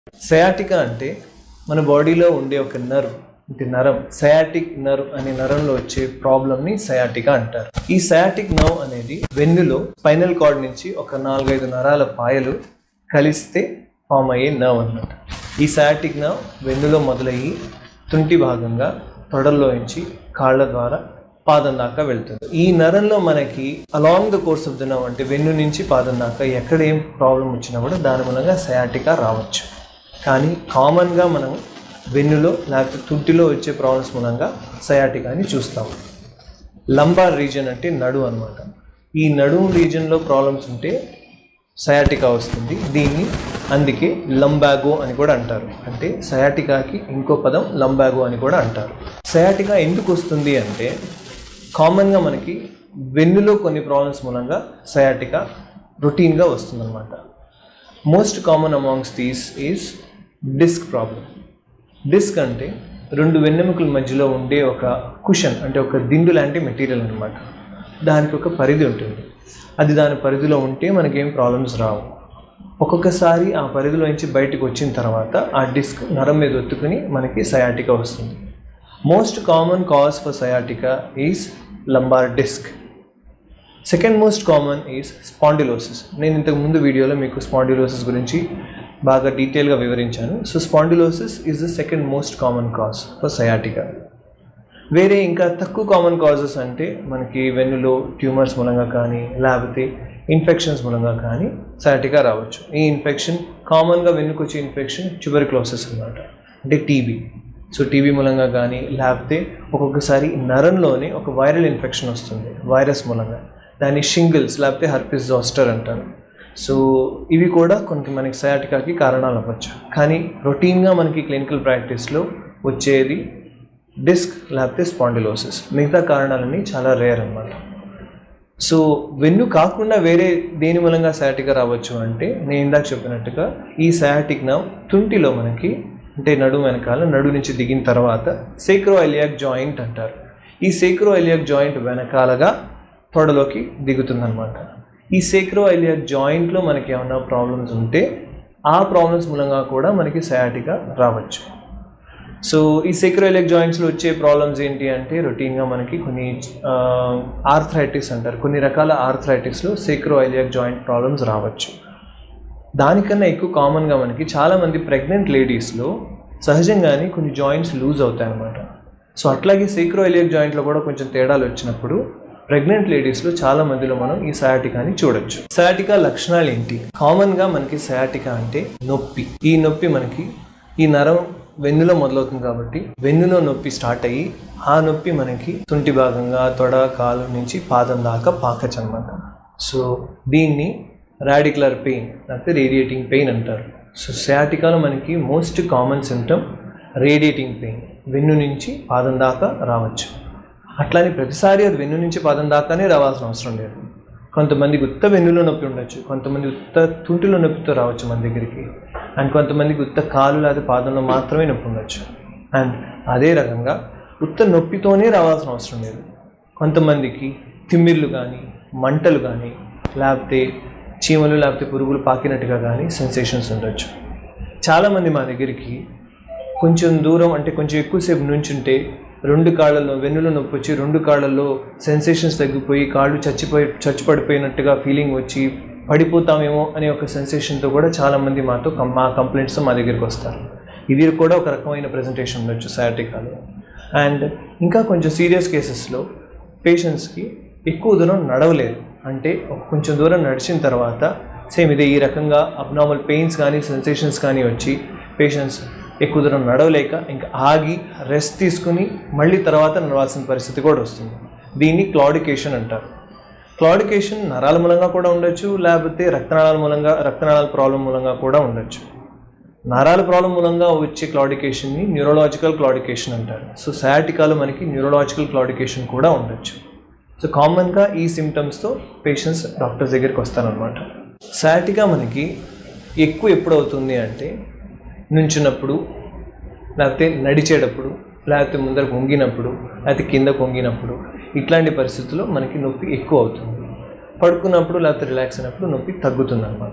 Sciatica అంటే మన బాడీలో ఉండే ఒక నర్వ్, అంటే నరం, సయాటిక్ నర్వ్ అనే నరంలో వచ్చే ప్రాబ్లమ్ని సయాటికా అంటారు. ఈ సయాటిక్ నర్వ్ అనేది వెన్నులో స్పైనల్ కార్డ్ నుంచి ఒక 4-5 నరాల పాయలు కలిస్తే ఫామ్ అయ్యే నర్వ్ అన్నమాట. ఈ సయాటిక్ నర్వ్ వెన్నులో మొదలయ్యి తుంటి భాగంగా తొడల్లో నుంచి కాళ్ళ ద్వారా పాదం దాకా వెళ్తుంది. ఈ నరంలో మనకి along the course of the nerve, అంటే వెన్ను నుంచి పాదం దాకా ఎక్కడ ఏం ప్రాబ్లం వచ్చినా కూడా దాని మూలంగా సయాటికా రావచ్చు. కానీ కామన్గా మనం వెన్నులో లేకపోతే తుంటిలో వచ్చే ప్రాబ్లమ్స్ మూలంగా సయాటికాని చూస్తాము. లంబార్ రీజన్ అంటే నడుము అనమాట. ఈ నడుము రీజన్లో ప్రాబ్లమ్స్ ఉంటే సయాటికా వస్తుంది. దీన్ని అందుకే లంబాగో అని కూడా అంటారు. అంటే సయాటికాకి ఇంకో పదం లంబాగో అని కూడా అంటారు. సయాటికా ఎందుకు వస్తుంది అంటే కామన్గా మనకి వెన్నులో కొన్ని ప్రాబ్లమ్స్ మూలంగా సయాటికా రొటీన్గా వస్తుందన్నమాట. Most common amongst these is disc problem. Disc అంటే 2 వెన్నెముకల మధ్యలో ఉండే ఒక కుషన్, అంటే ఒక దిండు లాంటి మెటీరియల్ అనమాట. దానికి ఒక పరిధి ఉంటుంది. అది దాని పరిధిలో ఉంటే మనకేం ప్రాబ్లమ్స్ రావు. ఒక్కొక్కసారి ఆ పరిధిలో నుంచి బయటకు వచ్చిన తర్వాత ఆ డిస్క్ నరం మీద ఒత్తుకుని మనకి సయాటికా వస్తుంది. Most common cause for sciatica is lumbar disc. Second most common is spondylosis. నేను ఇంతకు ముందు వీడియోలో మీకు స్పాండిలోసిస్ గురించి బాగా డీటెయిల్గా వివరించాను. So spondylosis is the second most common cause for sciatica. వేరే ఇంకా తక్కువ కామన్ కాజెస్ అంటే మనకి వెన్నులో ట్యూమర్స్ మూలంగా కానీ లేకపోతే ఇన్ఫెక్షన్స్ మూలంగా కానీ సయాటికా రావచ్చు. ఈ ఇన్ఫెక్షన్ కామన్గా వెన్నుకు వచ్చే ఇన్ఫెక్షన్ ట్యూబర్క్లోసిస్ అన్నమాట, అంటే టీబీ. సో టీబీ మూలంగా కానీ లేకపోతే ఒక్కొక్కసారి నరంలోనే ఒక వైరల్ ఇన్ఫెక్షన్ వస్తుంది వైరస్ మూలంగా. దాన్ని షింగిల్స్ లేకపోతే హెర్పిస్ జోస్టర్ అంటారు. సో ఇవి కూడా కొంత మనకి సయాటికాకి కారణాలు అవ్వచ్చు. కానీ రొటీన్గా మనకి క్లినికల్ ప్రాక్టీస్లో వచ్చేది డిస్క్ లేకపోతే స్పాండిలోసిస్. మిగతా కారణాలన్నీ చాలా రేర్ అన్నమాట. సో వెన్ను కాకుండా వేరే దేని మూలంగా సయాటికా రావచ్చు అంటే నేను ఇందాక చెప్పినట్టుగా ఈ సయాటిక్ నర్వ్ తుంటిలో మనకి, అంటే నడుము వెనకాల, నడు నుంచి దిగిన తర్వాత సేక్రోఇలియాక్ జాయింట్ అంటారు. ఈ సేక్రోఇలియాక్ జాయింట్ వెనకాలగా తొడలోకి దిగుతుందన్నమాట. ఈ సేక్రోఇలియాక్ జాయింట్లో మనకి ఏమైనా ప్రాబ్లమ్స్ ఉంటే ఆ ప్రాబ్లమ్స్ మూలంగా కూడా మనకి సయాటికా రావచ్చు. సో ఈ సేక్రోఇలియాక్ జాయింట్స్లో వచ్చే ప్రాబ్లమ్స్ ఏంటి అంటే రొటీన్గా మనకి కొన్ని ఆర్థరైటిస్ అంటారు. కొన్ని రకాల ఆర్థరైటిస్లో సేక్రోఇలియాక్ జాయింట్ ప్రాబ్లమ్స్ రావచ్చు. దానికన్నా ఎక్కువ కామన్గా మనకి చాలామంది ప్రెగ్నెంట్ లేడీస్లో సహజంగానే కొన్ని జాయింట్స్ లూజ్ అవుతాయి అన్నమాట. సో అట్లాగే సేక్రోఇలియాక్ జాయింట్లో కూడా కొంచెం తేడాలు వచ్చినప్పుడు ప్రెగ్నెంట్ లేడీస్లో చాలా మందిలో మనం ఈ సయాటికాని చూడొచ్చు. సయాటికా లక్షణాలు ఏంటి? కామన్గా మనకి సయాటికా అంటే నొప్పి. ఈ నొప్పి మనకి ఈ నరం వెన్నులో మొదలవుతుంది కాబట్టి వెన్నులో నొప్పి స్టార్ట్ అయ్యి ఆ నొప్పి మనకి తుంటి భాగంగా తొడ, కాలు నుంచి పాదం దాకా పాకచ్చు అనమాట. సో దీన్ని రాడిక్యులర్ పెయిన్ లేకపోతే రేడియేటింగ్ పెయిన్ అంటారు. సో సయాటికాలో మనకి most common symptom radiating pain. వెన్ను నుంచి పాదం దాకా రావచ్చు. అట్లానే ప్రతిసారి అది వెన్ను నుంచి పాదం దాకానే రావాల్సిన అవసరం లేదు. కొంతమందికి ఉత్త వెన్నులో నొప్పి ఉండొచ్చు, కొంతమంది ఉత్త తుంటిలో నొప్పితో రావచ్చు మన దగ్గరికి, అండ్ కొంతమందికి ఉత్త కాలు లేదా పాదంలో మాత్రమే నొప్పి ఉండొచ్చు. అండ్ అదే రకంగా ఉత్త నొప్పితోనే రావాల్సిన అవసరం లేదు. కొంతమందికి తిమ్మిర్లు కానీ, మంటలు కానీ, లేకపోతే చీమలు లేకపోతే పురుగులు పాకినట్టుగా కానీ సెన్సేషన్స్ ఉండొచ్చు. చాలామంది మా దగ్గరికి కొంచెం దూరం, అంటే కొంచెం ఎక్కువసేపు నుంచుంటే 2 కాళ్ళల్లో వెన్నులో నొప్పి వచ్చి 2 కాళ్ళల్లో సెన్సేషన్స్ తగ్గిపోయి కాళ్ళు చచ్చిపడిపోయినట్టుగా ఫీలింగ్ వచ్చి పడిపోతామేమో అనే ఒక సెన్సేషన్తో కూడా చాలామంది మా కంప్లైంట్స్తో మా దగ్గరికి వస్తారు. ఇది కూడా ఒక రకమైన ప్రెజెంటేషన్ ఉండొచ్చు సయాటికాలో. అండ్ ఇంకా కొంచెం సీరియస్ కేసెస్లో పేషెంట్స్కి ఎక్కువ దూరం నడవలేదు, అంటే కొంచెం దూరం నడిచిన తర్వాత సేమ్ ఇదే ఈ రకంగా అబ్నార్మల్ పెయిన్స్ కానీ సెన్సేషన్స్ కానీ వచ్చి పేషెంట్స్ ఎక్కువ దూరం నడవలేక ఇంకా ఆగి రెస్ట్ తీసుకుని మళ్ళీ తర్వాత నడవాల్సిన పరిస్థితి కూడా వస్తుంది. దీన్ని క్లాడికేషన్ అంటారు. క్లాడికేషన్ నరాల మూలంగా కూడా ఉండొచ్చు, లేకపోతే రక్తనాళాల ప్రాబ్లం మూలంగా కూడా ఉండొచ్చు. నరాల ప్రాబ్లం మూలంగా వచ్చే క్లాడికేషన్ని న్యూరలాజికల్ క్లాడికేషన్ అంటారు. సో సయాటికాలో మనకి న్యూరలాజికల్ క్లాడికేషన్ కూడా ఉండొచ్చు. సో కామన్గా ఈ సిమ్టమ్స్తో పేషెంట్స్ డాక్టర్స్ దగ్గరికి వస్తారనమాట. సయాటికా మనకి ఎక్కువ ఎప్పుడు అవుతుంది అంటే నుంచున్నప్పుడు, లేకపోతే నడిచేటప్పుడు, లేకపోతే ముందర వంగినప్పుడు, లేకపోతే కింద వంగినప్పుడు, ఇట్లాంటి పరిస్థితుల్లో మనకి నొప్పి ఎక్కువ అవుతుంది. పడుకున్నప్పుడు లేకపోతే రిలాక్స్ అయినప్పుడు నొప్పి తగ్గుతుంది అన్నమాట.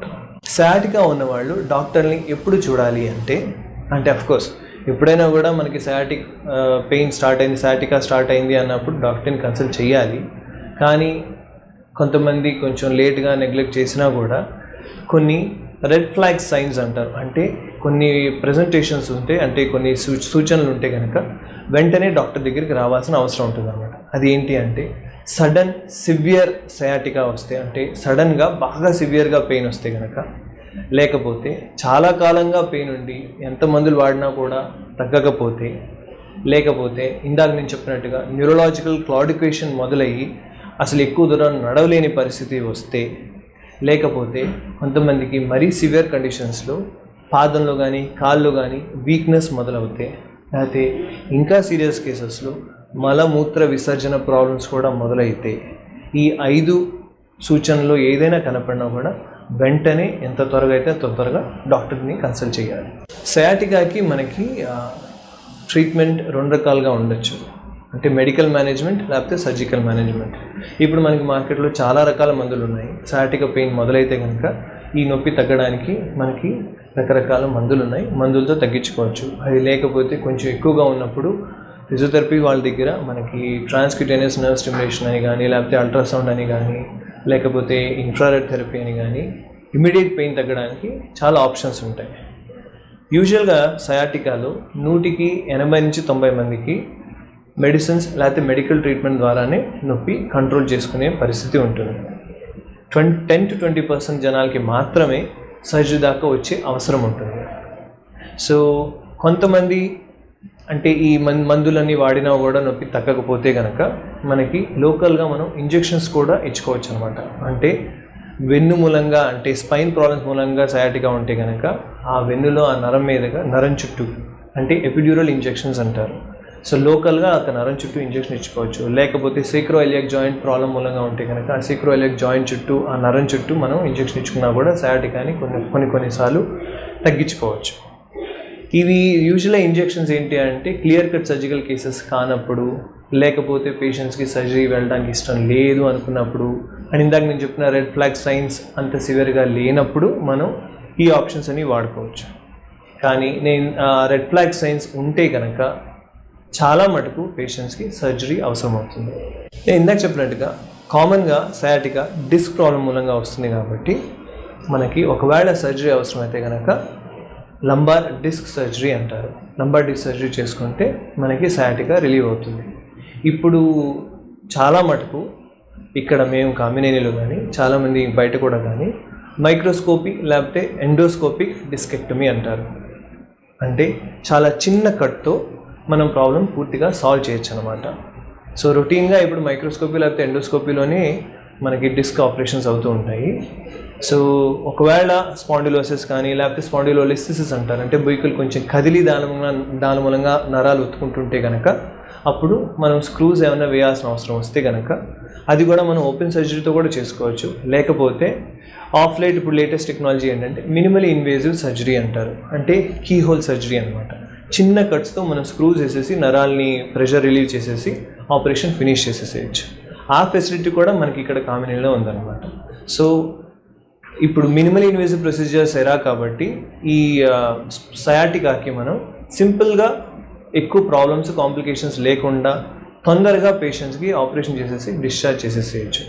సయాటికా ఉన్నవాళ్ళు డాక్టర్ని ఎప్పుడు చూడాలి అంటే అఫ్కోర్స్ ఎప్పుడైనా కూడా మనకి సయాటిక్ పెయిన్ స్టార్ట్ అయింది, సయాటికా స్టార్ట్ అయింది అన్నప్పుడు డాక్టర్ని కన్సల్ట్ చేయాలి. కానీ కొంతమంది కొంచెం లేట్గా నెగ్లెక్ట్ చేసినా కూడా కొన్ని రెడ్ ఫ్లాగ్ సైన్స్ అంటారు. అంటే కొన్ని ప్రెజెంటేషన్స్ ఉంటే, అంటే కొన్ని సూచనలు ఉంటే కనుక వెంటనే డాక్టర్ దగ్గరికి రావాల్సిన అవసరం ఉంటుంది అన్నమాట. అది ఏంటి అంటే సడన్ సివియర్ సయాటికా వస్తే, అంటే సడన్గా బాగా సివియర్గా పెయిన్ వస్తే కనుక, లేకపోతే చాలా కాలంగా పెయిన్ ఉండి ఎంత మందులు వాడినా కూడా తగ్గకపోతే, లేకపోతే ఇందాక నేను చెప్పినట్టుగా న్యూరలాజికల్ క్లాడికేషన్ మొదలయ్యి అసలు ఎక్కువ దూరం నడవలేని పరిస్థితి వస్తే, లేకపోతే కొంతమందికి మరీ సివియర్ కండిషన్స్లో పాదంలో కానీ కాళ్ళు కానీ వీక్నెస్ మొదలవుతే, లేకపోతే ఇంకా సీరియస్ కేసెస్లో మలమూత్ర విసర్జన ప్రాబ్లమ్స్ కూడా మొదలైతే, ఈ 5 సూచనలు ఏదైనా కనపడినా కూడా వెంటనే ఎంత త్వరగా అయితే త్వరగా డాక్టర్ని కన్సల్ట్ చేయాలి. సయాటికాకి మనకి ట్రీట్మెంట్ 2 రకాలుగా ఉండొచ్చు. అంటే మెడికల్ మేనేజ్మెంట్ లేకపోతే సర్జికల్ మేనేజ్మెంట్. ఇప్పుడు మనకి మార్కెట్లో చాలా రకాల మందులు ఉన్నాయి. సయాటికా పెయిన్ మొదలైతే కనుక ఈ నొప్పి తగ్గడానికి మనకి రకరకాల మందులు ఉన్నాయి, మందులతో తగ్గించుకోవచ్చు. అది లేకపోతే కొంచెం ఎక్కువగా ఉన్నప్పుడు ఫిజియోథెరపీ వాళ్ళ దగ్గర మనకి ట్రాన్స్క్యూటేనియస్ నర్వ్ స్టిమ్యులేషన్ అని కానీ, లేకపోతే అల్ట్రాసౌండ్ అని కానీ, లేకపోతే ఇన్ఫ్రారెడ్ థెరపీ అని కానీ ఇమీడియట్ పెయిన్ తగ్గడానికి చాలా ఆప్షన్స్ ఉంటాయి. యూజువల్గా సయాటికాలో 100కి 80 నుంచి 90 మందికి మెడిసిన్స్ లేకపోతే మెడికల్ ట్రీట్మెంట్ ద్వారానే నొప్పి కంట్రోల్ చేసుకునే పరిస్థితి ఉంటుంది. 10 to 20% జనాలకి మాత్రమే సర్జరీ దాకా వచ్చే అవసరం ఉంటుంది. సో కొంతమంది అంటే ఈ మందులన్నీ వాడినా కూడా నొప్పి తగ్గకపోతే కనుక మనకి లోకల్గా మనం ఇంజెక్షన్స్ కూడా ఇచ్చుకోవచ్చు అనమాట. అంటే వెన్ను మూలంగా, అంటే స్పైన్ ప్రాబ్లమ్స్ మూలంగా సయాటికా ఉంటే కనుక ఆ వెన్నులో ఆ నరం మీదుగా నరం చుట్టూ, అంటే ఎపిడ్యూరల్ ఇంజెక్షన్స్ అంటారు. సో లోకల్గా ఒక నరం చుట్టూ ఇంజెక్షన్ ఇచ్చుకోవచ్చు. లేకపోతే సేక్రోఇలియాక్ జాయింట్ ప్రాబ్లం మూలంగా ఉంటే కనుక ఆ సేక్రోఇలియాక్ జాయింట్ చుట్టూ, ఆ నరం చుట్టూ మనం ఇంజెక్షన్ ఇచ్చుకున్నా కూడా సయాటికాని కొన్నిసార్లు తగ్గించుకోవచ్చు. ఇవి యూజువల్గా ఇంజెక్షన్స్ ఏంటి అంటే క్లియర్ కట్ సర్జికల్ కేసెస్ కానప్పుడు, లేకపోతే పేషెంట్స్కి సర్జరీ వెళ్ళడానికి ఇష్టం లేదు అనుకున్నప్పుడు, అండ్ ఇందాక నేను చెప్పిన రెడ్ ఫ్లాగ్ సైన్స్ అంత సివియర్గా లేనప్పుడు మనం ఈ ఆప్షన్స్ అన్ని వాడుకోవచ్చు. కానీ రెడ్ ఫ్లాగ్ సైన్స్ ఉంటే కనుక చాలా మటుకు పేషెంట్స్కి సర్జరీ అవసరం అవుతుంది. నేను ఇందాక చెప్పినట్టుగా కామన్గా సయాటికా డిస్క్ ప్రాబ్లం మూలంగా వస్తుంది కాబట్టి మనకి ఒకవేళ సర్జరీ అవసరమైతే కనుక లంబార్ డిస్క్ సర్జరీ అంటారు. లంబార్ డిస్క్ సర్జరీ చేసుకుంటే మనకి సయాటికా రిలీవ్ అవుతుంది. ఇప్పుడు చాలా మటుకు ఇక్కడ మేము కామినేనిలో కానీ చాలామంది బయట కూడా కానీ మైక్రోస్కోపీ లేకపోతే ఎండోస్కోపిక్ డిస్కెక్టమీ అంటారు. అంటే చాలా చిన్న కట్తో మనం ప్రాబ్లం పూర్తిగా సాల్వ్ చేయొచ్చు అనమాట. సో రొటీన్గా ఇప్పుడు మైక్రోస్కోపీ లేకపోతే ఎండోస్కోపీలోనే మనకి డిస్క్ ఆపరేషన్స్ అవుతూ ఉంటాయి. సో ఒకవేళ స్పాండిలోసిస్ కానీ లేకపోతే స్పాండిలోలిసిస్ అంటారు, అంటే బొయ్యికలు కొంచెం కదిలి దాని మూలంగా నరాలు ఒత్తుకుంటుంటే కనుక అప్పుడు మనం స్క్రూస్ ఏమైనా వేయాల్సిన అవసరం వస్తే కనుక అది కూడా మనం ఓపెన్ సర్జరీతో కూడా చేసుకోవచ్చు. లేకపోతే ఆఫ్ లైట్ ఇప్పుడు లేటెస్ట్ టెక్నాలజీ ఏంటంటే మినిమలీ ఇన్వేజివ్ సర్జరీ అంటారు. అంటే కీ హోల్ సర్జరీ అనమాట. చిన్న కట్స్తో మనం స్క్రూస్ వేసేసి నరాల్ని ప్రెషర్ రిలీవ్ చేసేసి ఆపరేషన్ ఫినిష్ చేసేసేయచ్చు. ఆ ఫెసిలిటీ కూడా మనకి ఇక్కడ కామినేనిలో ఉందన్నమాట. సో ఇప్పుడు మినిమల్ ఇన్వేజివ్ ప్రొసీజర్స్ ఎరా కాబట్టి ఈ సయాటికాకి మనం సింపుల్గా ఎక్కువ ప్రాబ్లమ్స్ కాంప్లికేషన్స్ లేకుండా తొందరగా పేషెంట్స్కి ఆపరేషన్ చేసేసి డిశ్చార్జ్ చేసేసేయచ్చు.